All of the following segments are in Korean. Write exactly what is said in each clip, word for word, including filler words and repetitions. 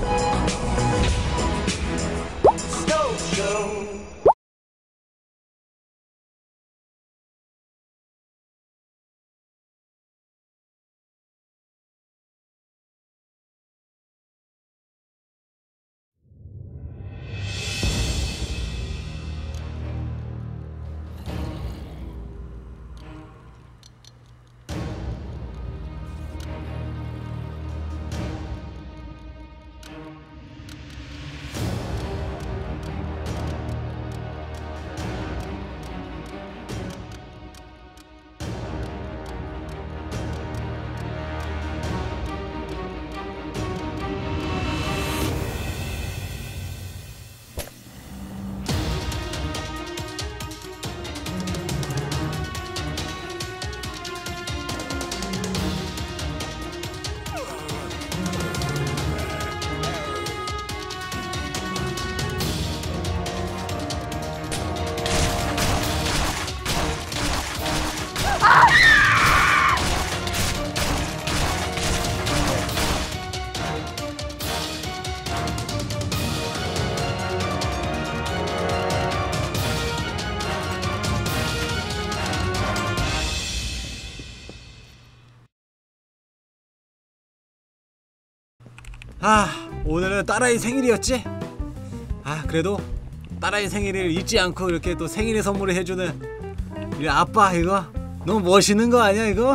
아, 오늘은 딸아이 생일이었지? 아, 그래도 딸아이 생일을 잊지 않고 이렇게 또 생일에 선물을 해주는 이 아빠, 이거 너무 멋있는 거 아니야 이거?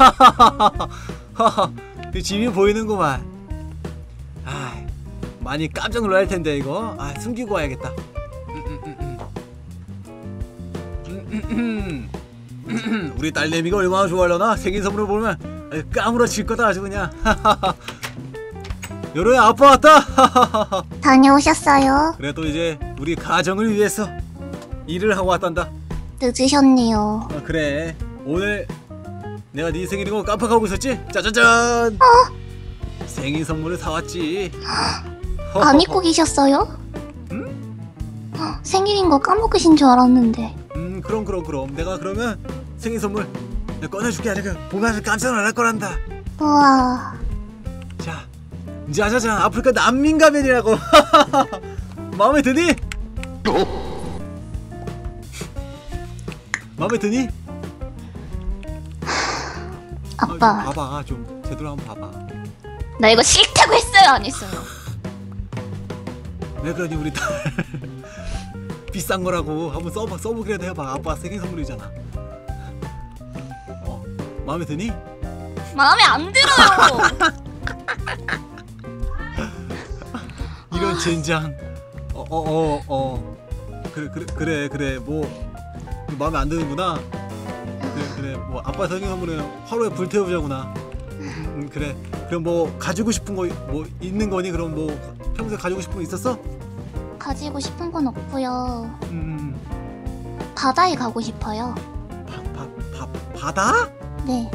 그 집이 보이는구만. 아, 많이 깜짝 놀랄 텐데 이거. 아, 숨기고 와야겠다. 우리 딸내미가 얼마나 좋아하려나? 생일 선물을 보면 까무러칠 거다 아주 그냥. 여로야, 아빠 왔다. 다녀오셨어요? 그래도 이제 우리 가정을 위해서 일을 하고 왔단다. 늦으셨네요. 아, 그래, 오늘 내가 네 생일이고 깜빡하고 있었지? 짜자잔! 어? 생일 선물을 사왔지. 안 잊고 계셨어요? 응? 어, 생일인 거 까먹으신 줄 알았는데. 음, 그럼 그럼 그럼 내가 그러면 생일 선물 내가 꺼내줄게. 아주 그 보면 아주 깜짝 놀랄 거란다. 우와. 자, 짜자잔, 아프리카 난민 가면이라고. 마음에 드니? 마음에 드니? 아빠, 아, 좀 봐봐, 좀 제대로 한번 봐봐. 나 이거 싫다고 했어요, 안 했어요? 왜 그러니 우리 딸. 비싼 거라고 한번 써봐, 써보기라도 해봐. 아빠 생일 선물이잖아. 어, 마음에 드니? 마음에 안 들어요. 이런 젠장. 어 어 어 어, 어. 그래 그래 그래 그래 뭐 마음에 안 드는구나. 그래 그래 뭐 아빠 생일 선물은 화로에 불 태우자구나. 음, 그래. 그럼 뭐 가지고 싶은 거 뭐 있는 거니? 그럼 뭐 평소에 가지고 싶은 거 있었어? 가지고 싶은 건 없고요. 음. 바다에 가고 싶어요. 바, 바, 바, 바다? 네,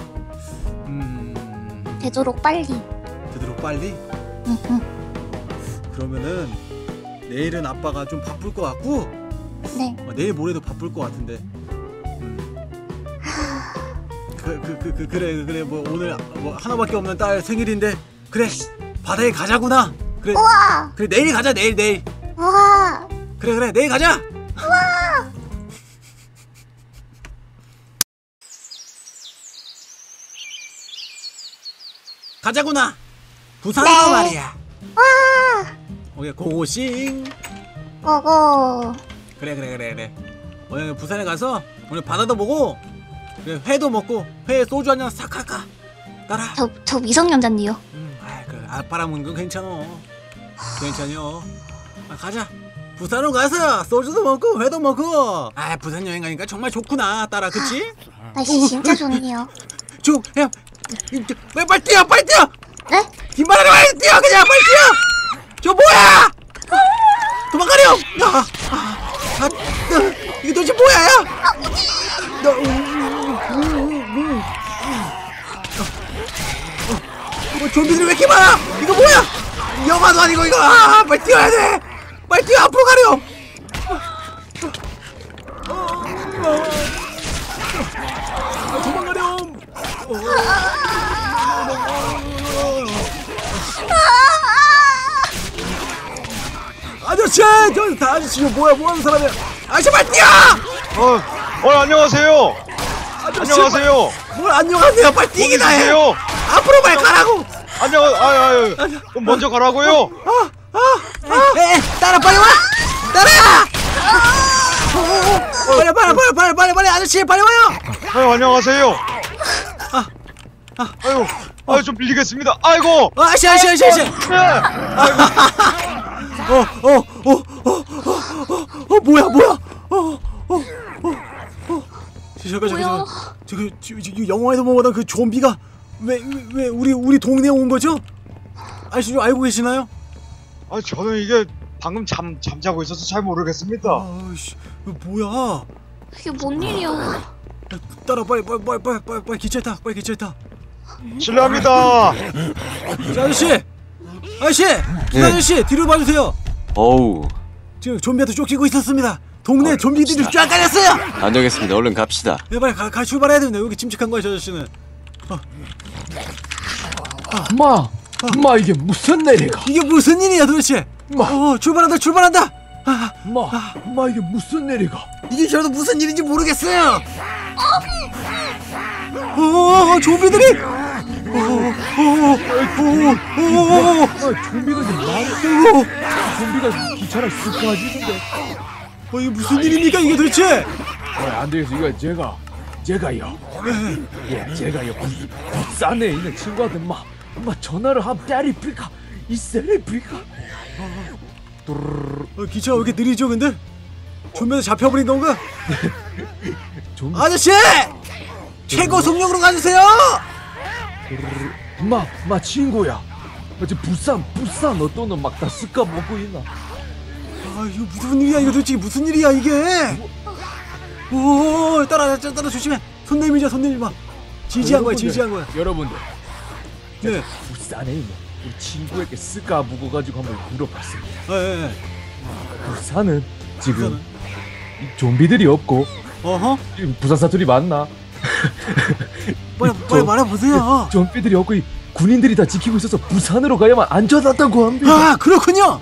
음. 되도록 빨리. 되도록 빨리? 응, 응. 그러면은 내일은 아빠가 좀 바쁠 것 같고, 네. 어, 내일 모레도 바쁠 것 같은데. 음. 그, 그, 그, 그, 그래 그래 뭐 오늘 뭐 하나밖에 없는 딸 생일인데, 그래 바다에 가자구나. 그래. 우와. 그래 내일 가자. 내일 내일. 우와. 그래 그래 내일 가자. 우와. 가자구나. 부산으로 네. 말이야. 와. 오케이, 고고싱. 고고. 그래 그래 그래 그래. 오늘 부산에 가서 오늘 바다도 보고, 그래 회도 먹고, 회에 소주 한잔 싹 할까? 따라. 저, 저 미성년자인데요. 음, 아, 그 아빠랑 먹는 건 괜찮어. 괜찮요. 아, 가자. 부산으로 가서 소주도 먹고 회도 먹고. 아, 부산 여행 가니까 정말 좋구나, 딸아, 그치? 날씨 진짜 좋네요. 저, 야, 빨리 빨리 뛰어, 빨리 뛰어. 네? 뒷바닥에 빨리 뛰어, 그냥 빨리 뛰어. 저 뭐야? 도망가렴. 아, 아, 아, 너, 이게 도대체 뭐야, 야? 너, 음, 음, 음, 음. 뭐 좀비들이 왜 이렇게 많아? 이거 뭐야? 영화도 아니고 이거. 아, 빨리 뛰어야 돼. 빨리 뛰어, 앞으로 가렴. 아저씨 저다 아저씨 이거 뭐야 뭐하는 사람이야 아저씨 빨리 뛰어 어, 어 안녕하세요. 아저씨, 안녕하세요. 빨리, 뭘 안녕하세요 빨리 뛰기나 해 어디세요? 앞으로 빨리 가라고 안녕. 아유 아유. 그럼 먼저 가라고요. 에 따라 빨리 와 따라 빨리 빨리 빨리 빨리 빨리 빨리 아저씨 빨리 와요 아유 안녕하세요. 아유 아유 좀 빌리겠습니다. 아이고. 어, 아저씨 아저씨 아저씨 네. 아이고. 어어어어어어 뭐야 뭐야 어어어어 잠깐 잠깐 뭐야? 잠깐 저 저 영화에서 보던 그 좀비가 왜 왜 우리 우리 동네에 온 거죠? 아저씨 좀 알고 계시나요? 아 저는 이게 방금 잠 잠자고 있어서 잘 모르겠습니다. 아씨 이거 뭐야? 이게 뭔 일이야? 따라 빨리 빨리 빨리 빨리 빨리 빨리 기차에 타 빨리 기차에 타. 실례합니다. 자, 아저씨 아저씨 네. 아저씨 뒤로 봐주세요. 어우, 지금 좀비한테 쫓기고 있었습니다. 동네 어, 좀비들이 갑시다. 쫙 깔렸어요. 안 되겠습니다. 얼른 갑시다. 네 빨리 가, 가 출발해야 됩니다. 여기 침착한 거야 저 아저씨는. 엄마, 엄마 이게 무슨 일이가? 이게 무슨 일이야 도대체? 엄마, 어 출발한다 출발한다. 아, 엄마, 엄마 이게 무슨 일이가? 이게 저도 무슨 일인지 모르겠어요. 어, 어, 좀비들이. 어, 어, 어, 어, 아, 좀비가 지금 많이, 어, 좀비가 기차랑 쓱 가지는데. 어, 이게 무슨 일입니까 이게 도대체? 아, 안 되겠어. 이거 제가, 제가요. 예, 제가요. 국- 국산에 있는 친구한테 막, 막 전화를 한 때리필까, 이세리필까. 어, 기차가 왜 이렇게 느리죠 근데? 좀비한테 잡혀버린 건가? 좀비, 아저씨! 최고 속력으로 가주세요! 엄마, 엄마 친구야. 어제 부산, 부산 어떤 놈 막 다 쓱까 먹고 있나? 아 이거 무슨 일이야 이거 도대체 무슨 일이야 이게? 오 따라 따라, 따라 조심해. 손 내밀자 손 내밀마. 지지한 거야 지지한 거야. 여러분들, 네. 부산에 있는 우리 친구에게 쓱까 묵어가지고 한번 물어봤습니다. 예, 예, 예. 부산은 지금 부산은? 이 좀비들이 없고 어허? 지금 부산 사투리 맞나? 빨리 이 빨리 좀- 말해보세요. 좀비들이 없고 이 군인들이 다 지키고 있어서 부산으로 가야만 안전하다고 합니다. 아 그렇군요.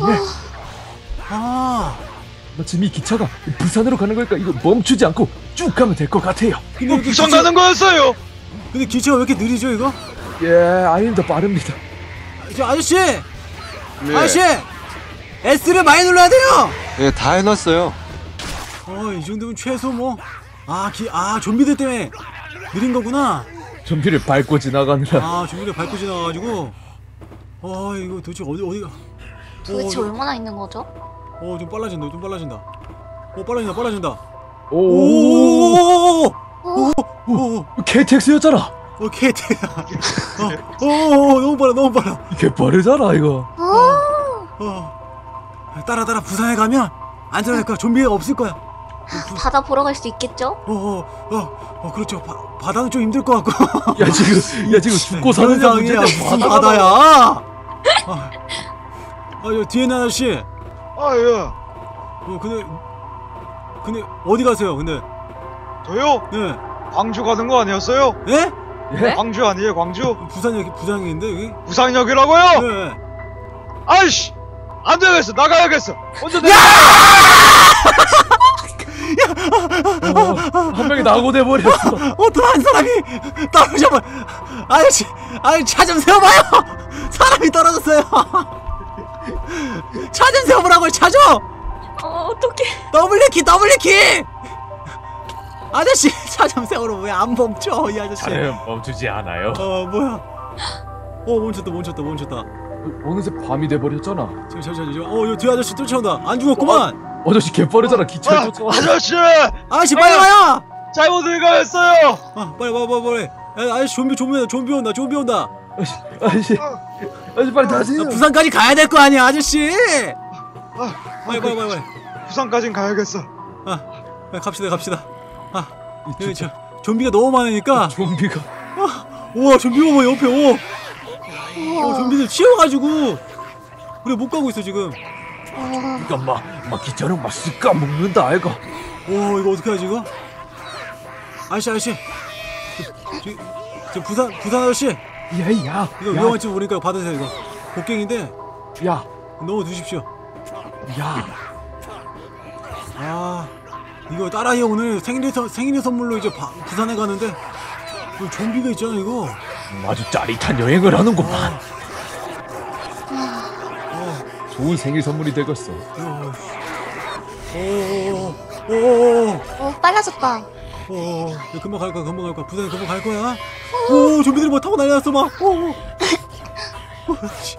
아 마침 이 기차가 부산으로 가는 거니까 이거 멈추지 않고 쭉 가면 될 것 같아요. 근데 이게 부산 기차- 가는 거였어요. 근데 기차가 왜 이렇게 느리죠 이거? 예, 아닙니다. 빠릅니다. 저 아저씨 네. 아저씨 S를 많이 눌러야 돼요. 예, 다 해놨어요. 어이 정도면 최소 뭐아기아 좀비들 때문에 느린 거구나. 좀비를 밟고 지나가느라 아 좀비가 밟고 지나가가지고 아 이거 도대체 어디 어디가? 도대체 어, 얼마나 있는 거죠? 어, 좀 빨라진다, 좀 빨라진다. 어, 빨라진다, 빨라진다. 오, 오, 오, 어? 오, 케이티엑스였잖아. 어, 케이트. 어, 오, 오, 너무 빨라, 너무 빨라. 이게 빠르잖아 이거. 어? 어, 따라 따라 부산에 가면 안전할 거야. 좀비가 없을 거야. 바다 보러 갈 수 있겠죠? 어, 어, 어, 어, 그렇죠. 바, 바다는 좀 힘들 것 같고. 야 지금 야 지금 죽고 사는 게 상황이야. 문제인데 무슨 바다가 바다야? 아, 아, 여 뒤에 있는 아저씨. 아 예. 어, 근데, 근데 어디 가세요? 근데, 저요? 네, 광주 가는 거 아니었어요? 예? 예? 광주 아니에요 광주? 부산역, 부산역인데 여기? 부산역이라고요? 네. 아이씨 안 되겠어 나가야겠어. 먼저 내가. 어, 한 명이 낙오돼 버렸어. 어떤 한 사람이 떨어져버. 아저씨, 아니 차 좀 세워봐요. 사람이 떨어졌어요. 차 좀 세워보라고요. 차 좀. 어, 어떡해. 더블 키, 더블 키. 아저씨, 차 좀 세우러 왜 안 멈춰 이 아저씨? 차는 멈추지 않아요. 어 뭐야? 어 멈췄다, 멈췄다, 멈췄다. 어느새 밤이 돼 버렸잖아. 지금 잠시만, 지금 어이 뒤 아저씨 쫓아온다. 안 죽었구만. 아저씨 개빠르잖아. 기차에 아, 쫓아와. 아저씨 아저씨 빨리 와요. 잘못 읽어했어요. 아 빨리 와, 빨리 빨리. 야, 아저씨 좀비, 좀비 온다, 좀비 온다, 좀비 온다. 아저씨, 아저씨, 아저씨 빨리 타세요. 아, 부산까지 가야 될 거 아니야, 아저씨. 아, 빨리, 빨리, 빨리, 빨리. 부산까진 가야겠어. 아, 야, 갑시다, 갑시다. 아, 여기 저 좀비가 너무 많으니까. 좀비가 우와, 좀비가 뭐 옆에 오. 어, 우와. 좀비들 치여가지고 우리 못 가고 있어 지금. 어, 그러니까 막, 막 기차는 막 쓱까 먹는다 아이가. 오, 이거 어떻게 하지 이거? 아저씨, 아저씨. 저, 저, 저 부산, 부산 아저씨. 야야, 이거 위험할지 모르니까 받으세요 이거. 곡괭인데 야, 넣어 두십시오. 야, 아 이거 딸아이 오늘 생일 선 생일 선물로 이제 바, 부산에 가는데 이거 좀비가 있잖아 이거. 아주 짜릿한 여행을 하는구만. 좋은 생일 선물이 되겠어. 오오오오 어, 빨라졌다. 오, 야, 금방 갈 거야, 금방 갈 거야. 부산에 금방 갈 거야. 오, 좀비들이 막 타고 난리났어, 막. 오, 오. 오, 씨.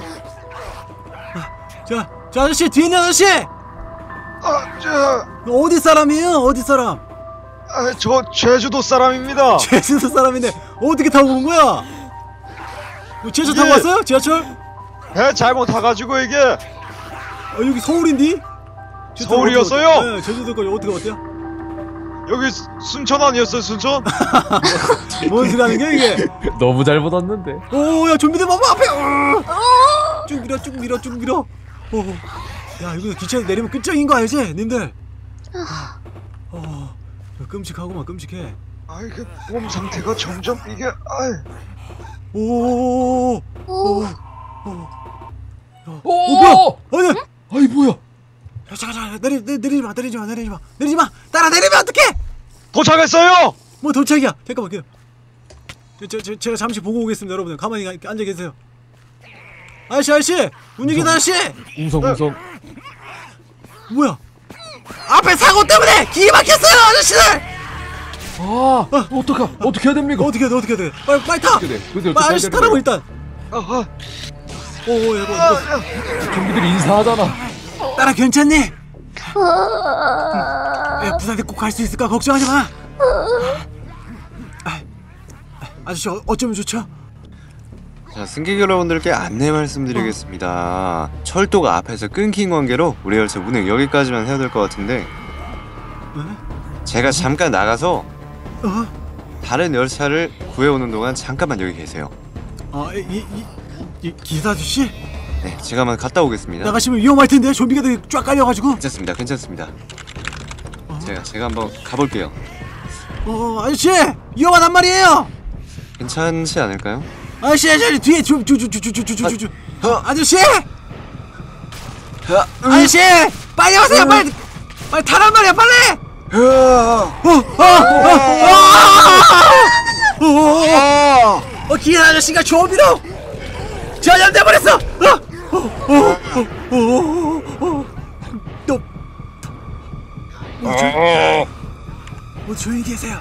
아, 자, 저 아저씨, 뒤에 있는 아저씨! 아, 저, 어디 사람이에요? 어디 사람? 아, 저 제주도 사람입니다. 제주도 사람인데, 어떻게 타고 온 거야? 뭐 지하철 타고 예. 왔어요? 지하철? 배 잘못 타가지고 이게 아, 여기 서울인디? 서울이었어요? 네, 제주도까지 어떻게 왔대요? 여기 수- 순천 아니었어요, 순천? 뭔 소리 하는 게 이게? 너무 잘 받았는데. 오, 야, 좀비들 봐봐, 앞에! 어! 쭉 밀어, 쭉 밀어, 쭉 밀어. 오, 야, 이거 기차에서 내리면 끝장인 거 알지, 님들? 어, 끔찍하구만, 끔찍해. 아, 이게 몸 상태가 점점 이게, 아이. 오, 오, 오, 오, 오, 오, 뭐야? 아니, 아이 뭐야? 야, 잠깐, 잠깐, 내리, 내, 내리지 마, 내리지 마, 내리지 마, 내리지 마. 따라 내리면 어떡해? 도착했어요! 뭐 도착이야? 잠깐만, 기다려. 저, 저, 제가 잠시 보고 오겠습니다, 여러분들. 가만히 가- 앉아 계세요. 아저씨, 아저씨, 운전기사 아저씨. 웅성웅성. 뭐야? 앞에 사고 때문에 길이 막혔어요, 아저씨들. 아, 어떡하? 어떻게 해야 됩니까? 어떻게 해야 돼? 어떻게 해야 돼? 빨리 빨리 타. 어떻게 돼? 근데 빨리 아저씨 어떻게 해야 타라고 되는 일단. 아, 아, 오, 야, 너, 아, 너 아. 좀비들이 인사하잖아. 따라 괜찮니? 어, 야, 부산에 꼭 갈 수 있을까? 걱정하지 마. 아, 아저씨 어, 어쩌면 좋죠? 자, 승객 여러분들께 안내 말씀드리겠습니다. 철도가 앞에서 끊긴 관계로 우리 열차 운행 여기까지만 해야 될 것 같은데 제가 잠깐 나가서 어? 다른 열차를 구해오는 동안 잠깐만 여기 계세요. 아, 이, 이, 이, 이 기사 아저씨 네, 제가 한번 갔다 오겠습니다. 나가시면 위험할 텐데 좀비가 되게 쫙 깔려가지고. 괜찮습니다, 괜찮습니다. 제가 제가 한번 가볼게요. 어, 아저씨 위험하단 말이에요. 괜찮지 않을까요? 아저씨, 아저씨 뒤에 주주주주주주주주. 어. 아저씨, 아, 아저씨 빨리 오세요, 빨리 빨리 타란 말이야, 빨리. 으아, 어, 어, 어, 어, 어, 어, 어, 기사 아저씨가 좀비로 전염돼 버렸어. 어, 어, 어, 어, 어, 어, 너, 뭐 조, 뭐 조용히 계세요.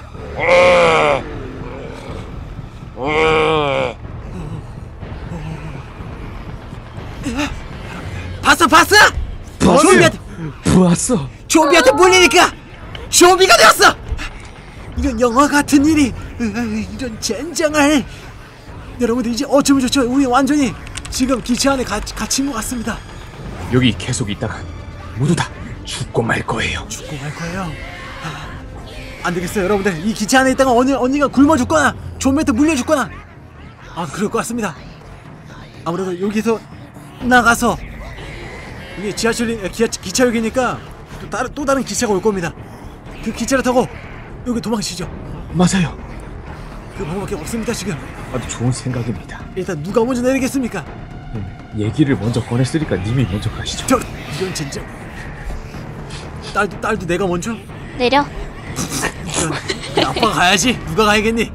봤어, 봤어? 좀비한테 보았어. 좀비한테 물리니까 좀비가 되었어. 이런 영화 같은 일이, 으, 이런 젠장을. 여러분들 이제 어쩌면 좋죠? 우리 완전히 지금 기차 안에 가, 갇힌 것 같습니다. 여기 계속 있다가 모두 다 죽고 말 거예요. 죽고 갈 거예요. 아, 안 되겠어요, 여러분들. 이 기차 안에 있다가 언니, 언니가 굶어 죽거나 좀비한테 물려 죽거나, 아, 그럴 것 같습니다. 아무래도 여기서 나가서, 이게 지하철이 기차, 기차역이니까 또 다른 또 다른 기차가 올 겁니다. 그 기차를 타고 여기 도망치죠. 맞아요. 그 방법밖에 없습니다 지금. 아주 좋은 생각입니다. 일단 누가 먼저 내리겠습니까? 음, 얘기를 먼저 꺼냈으니까 님이 먼저 가시죠. 저 이런 진짜. 딸도 딸도 내가 먼저? 내려. 이런, 그래, 아빠가 가야지. 누가 가야겠니?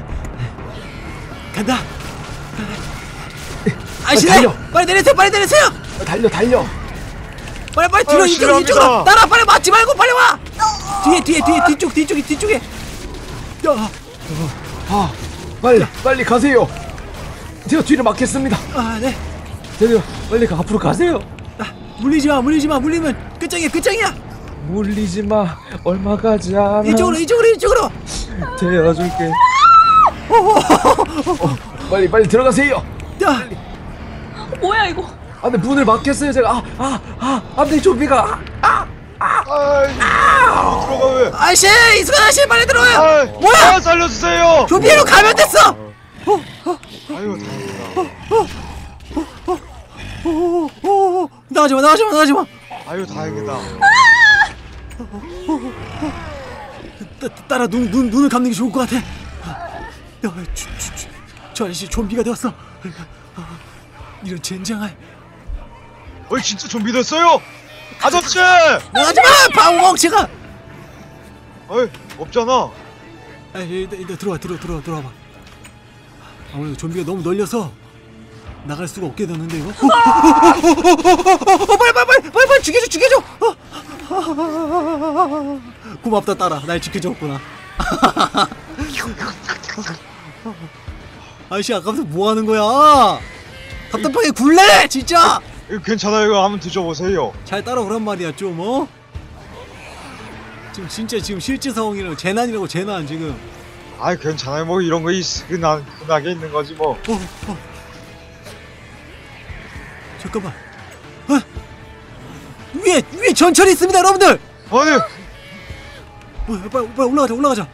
간다. 아저씨, 달려. 빨리 내리세요. 빨리 내리세요. 아, 달려 달려. 빨리 빨리 뒤로 아, 이쪽 실례합니다. 이쪽으로 따라. 빨리 맞지 말고 빨리 와. 뒤에 뒤에 뒤에 뒤쪽 뒤쪽이 뒤쪽에. 야, 아, 빨리 빨리 가세요. 제가 뒤를 막겠습니다. 아, 네. 제가 빨리 가, 앞으로 가세요. 아, 물리지 마, 물리지 마. 물리면 끝장이야, 끝장이야. 물리지 마. 얼마 가지 않아. 이쪽으로, 이쪽으로, 이쪽으로. 데려줄게. 어, 빨리 빨리 들어가세요. 야, 뭐야 이거? 아, 근데 문을 막겠어요 제가. 아, 아, 아, 안돼 좀비가. 아, 아이, 못 들어가 왜? 아저씨, 이승환 아저씨 빨리 들어와요. 아이, 뭐야? 아, 살려주세요! 조비로 가면 됐어. 아유, 다행이다. 오, 오, 오, 나가지 마, 나가지 마, 나가지 마. 아유, 다행이다. 따, 따라 눈, 눈, 눈을 감는 게 좋을 것 같아. 야, 저, 저, 저, 저 아저씨 좀비가 되었어. 이런 젠장할. 어이, 진짜 좀비 됐어요? 아저씨! 나가지마 방멍치가. 어이 없잖아. 아 일단, 일단 들어와 들어 들어 들어와봐. 아무래도 좀비가 너무 널려서 나갈 수가 없게 되는데 이거. 어, 어, 어, 어, 어, 어, 빨리 빨리 빨리 빨리 빨리 죽여줘 죽여줘. 어. 고맙다 딸아, 날 지켜줬구나. 아저씨 아까부터 뭐 하는 거야? 답답하게 굴래 진짜. 이거 괜찮아요. 이거 한번 드셔보세요. 잘 따라오란 말이야 좀 어? 지금 진짜 지금 실제 상황이라고 재난이라고 재난 지금. 아이 괜찮아요. 뭐 이런 거 있, 흔한, 흔하게 있는 거지 뭐. 어, 어. 잠깐만. 어? 위에 위에 전철이 있습니다 여러분들. 아니 어, 빨리 빨리 올라가자 올라가자.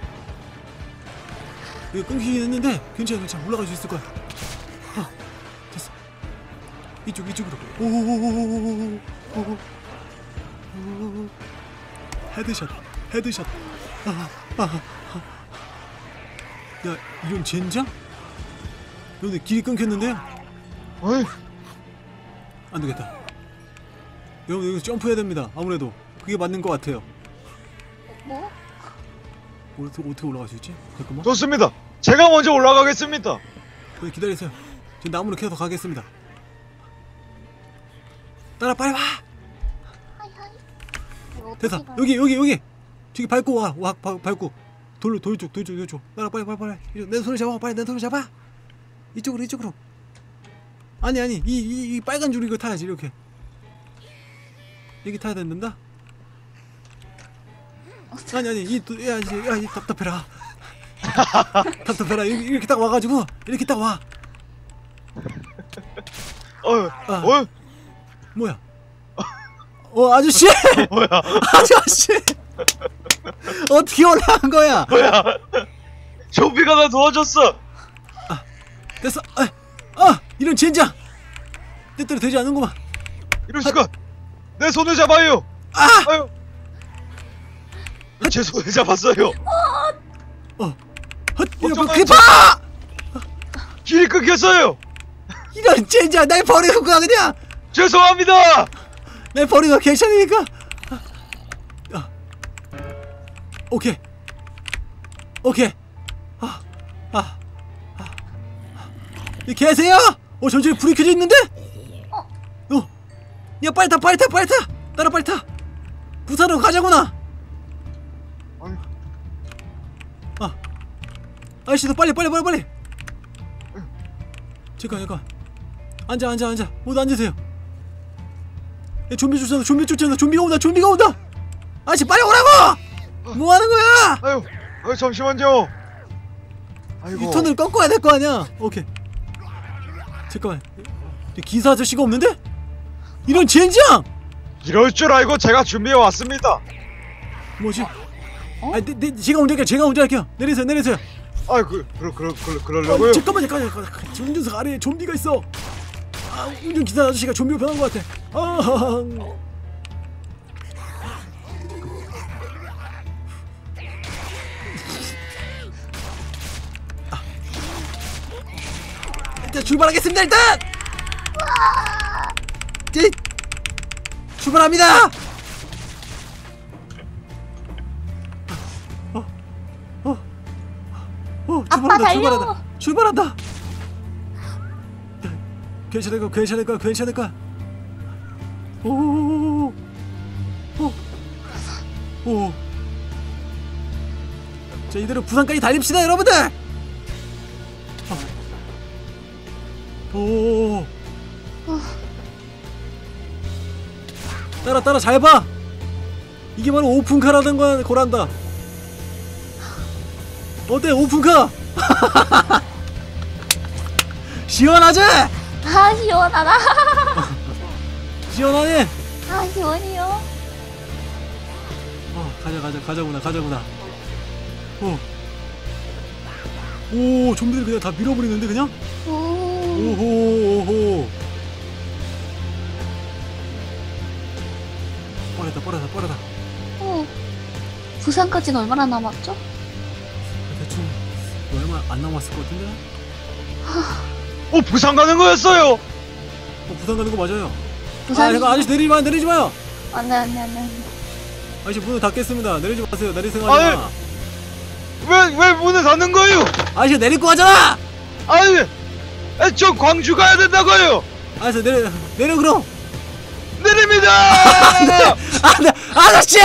이거 끊기긴 했는데 괜찮아 괜찮아 올라갈 수 있을 거야. 어, 됐어. 이쪽 이쪽으로. 오오오오오오오. 헤드샷 헤드샷. 아, 아, 아. 야 이런 젠장? 근데 길이 끊겼는데요? 아니 안 되겠다. 여러분 여기서 점프해야 됩니다. 아무래도 그게 맞는 것 같아요. 뭐? 어떻게, 어떻게 올라갈 수 있지? 잠깐만. 좋습니다. 제가 먼저 올라가겠습니다. 거기 기다리세요. 지금 나무로 계속 가겠습니다. 따라 빨리 와. 하이 하이. 이거 어떻게 됐다. 가요? 여기 여기 여기. 저기 밟고 와. 와 밟, 밟고. 돌로 돌쪽 돌쪽 돌쪽. 따라 빨리 빨리 빨리. 이쪽, 내 손을 잡아. 빨리 내 손을 잡아. 이쪽으로 이쪽으로. 아니 아니 이 이 이 빨간 줄 이거 타야지 이렇게. 여기 타야 된다. 아니 아니 이 야 이제 야 이 답답해라. 답답해라. 이렇게, 이렇게 딱 와가지고 이렇게 딱 와. 어, 아. 어, 뭐야? 어 아저씨! 뭐야? 아저씨! 어떻게 올라간 거야? 뭐야? 좀비가 나 도와줬어. 됐어. 아, 아 이런 젠장. 뜻대로 되지 않는구만. 이럴 수가. 내 손을 잡아요. 아! 아유. 제 손을 잡았어요. 어. 헛, 어쩌면 크리퍼! 길이 끊겼어요. 이런 젠장 날 버리고 가 그냥. 죄송합니다. 날 버리고 가 괜찮으니까. 아. 오케이. 오케이. 아. 아. 아. 이 계세요? 어 전철에 불이 켜져 있는데? 어. 야 빨리 타 빨리 타 빨리 타. 따라 빨리 타. 부산으로 가자구나. 아니. 아. 아저씨도 빨리 빨리 빨리 빨리. 잠깐 잠깐. 앉아 앉아 앉아. 모두 앉으세요. 야, 좀비 쫓아온다 좀비 쫓아온다 좀비가 온다 좀비가 온다. 아저씨 빨리 오라고. 뭐 하는 거야? 아유, 아유 잠시만요. 아이고. 유턴을 꺾어야 될 거 아니야. 오케이. 잠깐만. 기사 아저씨가 없는데? 이런 젠장! 이럴 줄 알고 제가 준비해 왔습니다. 뭐지? 아, 내, 내, 제가 운전할게요. 제가 운전할게요. 내리세요, 내리세요. 아, 그, 그, 그, 그, 아, 그러려고요. 잠깐만, 잠깐만, 잠깐만. 운전석 아래에 좀비가 있어. 아, 운전 기사 아저씨가 좀비로 변한 것 같아. 아, 일단 출발하겠습니다. 일단. 네, 출발합니다. 어, 어, 어, 아빠 출발한다, 달려. 출발한다, 출발한다. 괜찮을까, 괜찮을까, 괜찮을까. 오, 오, 오. 자, 이대로 부산까지 달립시다, 여러분들. 어. 오. 따라 따라 잘 봐. 이게 바로 오픈카라는 거 고란다. 어때 오픈카? 시원하지? 아 시원하다. 시원하네. 아 시원해요. 어 가자 가자 가자구나 가자구나. 어. 오 좀비들 그냥 다 밀어버리는데 그냥? 오. 오호 오호. 빠르다 빠르다 빠르다. 오. 부산까지는 얼마나 남았죠? 대충 얼마 안 남았을 것 같은데? 어, 부산 가는 거였어요. 어, 부산 가는 거 맞아요. 부산. 아, 잠깐 아저씨 내리지 마, 내리지 마요. 안돼 안돼 안돼. 아저씨 문을 닫겠습니다. 내리지 마세요. 내리세요. 하지 마. 왜, 왜 문을 닫는 거예요? 아저씨 내릴 거 하잖아. 아니, 아, 저 광주 가야 된다고요. 아저씨 내려 내려 그럼. 내립니다. 안돼 아저씨.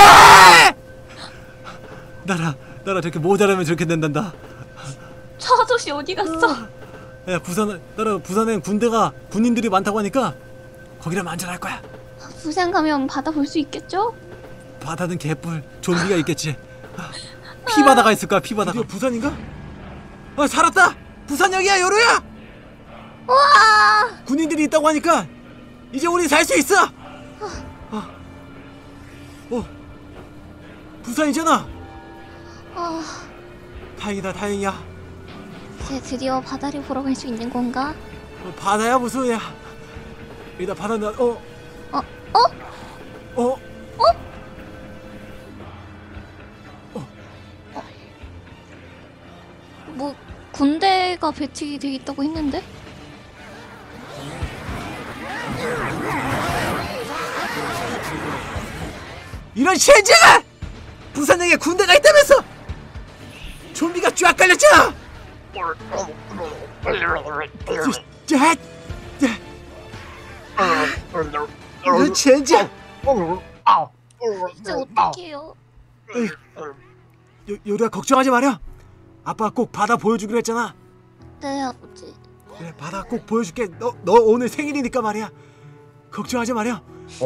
나라 나라 저렇게 모자라면 저렇게 된단다. 저 아저씨 어디 갔어? 야 부산 나라 부산엔 군대가 군인들이 많다고 하니까 거기라면 안전할 거야. 부산 가면 바다 볼 수 있겠죠? 바다는 개뿔 좀비가 있겠지. 피바다가 있을 거야. 피바다가. 드디어 부산인가? 아 살았다. 부산역이야 요루야. 와. 군인들이 있다고 하니까 이제 우리 살 수 있어. 아, 어 부산이잖아. 아, 다행이다 다행이야. 이제 드디어 바다를 보러 갈 수 있는 건가? 어, 바다야 무슨 야. 일단 바다 나 어. 어? 어? 어? 뭐 군대가 배치돼 있다고 했는데? 이런 젠장아! 부산역에 군대가 있다면서! 좀비가 쫙 깔렸잖아! 자, 자, 이런 젠장! 이제 어떡해요? 요, 요리야 걱정하지 마렴. 아빠가 꼭 바다 보여주기로 했잖아. 네 아버지. 그래 바다 꼭 보여줄게. 너, 너 오늘 생일이니까 말이야. 걱정하지 마렴.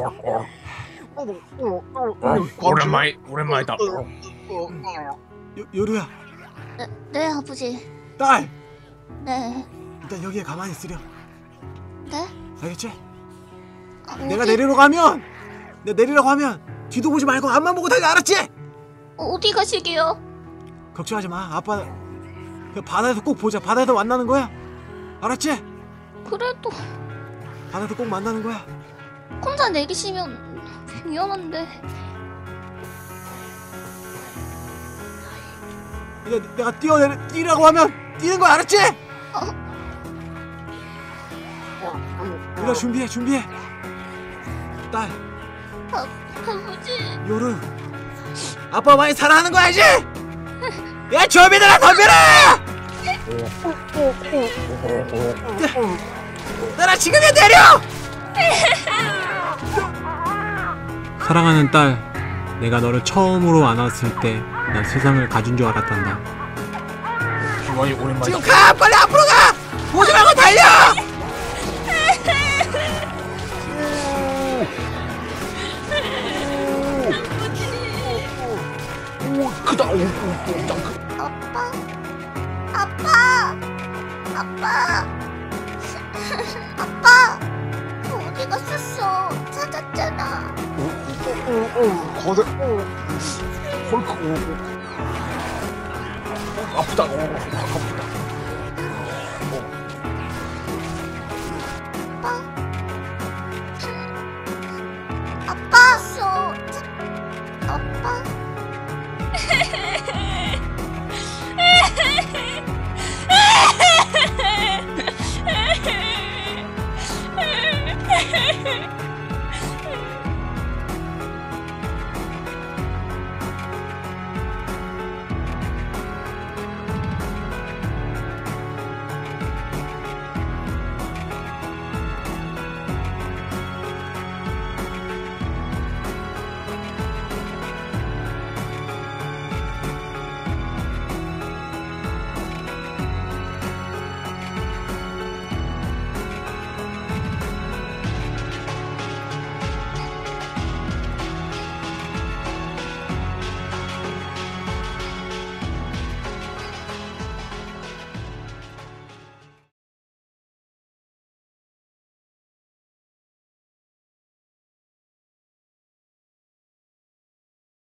오랜만에 오랜만이다. 요, 요리야 네, 네 아버지. 딸! 네. 일단 여기에 가만히 있으렴. 네? 알겠지? 아, 내가 어디, 내리라고 하면 내가 내리라고 하면 뒤도 보지 말고 앞만 보고 달려. 알았지? 어디 가시게요? 걱정하지 마. 아빠 그 바다에서 꼭 보자. 바다에서 만나는 거야. 알았지? 그래도 바다에서 꼭 만나는 거야. 혼자 내리시면 위험한데. 이제 내가 뛰어 내리 뛰라고 하면 뛰는 거야. 알았지? 우리가 준비해 준비해. 딸 아, 아버지. 요루 아빠 많이 사랑하는 거 알지? 야 좀비들아 덤벼라! 나라 지금이야 내려! 사랑하는 딸, 내가 너를 처음으로 안았을 때 난 세상을 가진 줄 알았단다. 주원이 오랜만이다. 지금 가! 빨리 앞으로 가! 보지 말고 달려! 오 크다. 오, 오, 오, 짱 크. 아빠. 아빠. 아빠. 아빠. 어디 갔었어? 찾았잖아. 거대, 헐크. 오, 오. 오, 아프다. 오, 오, 아프다.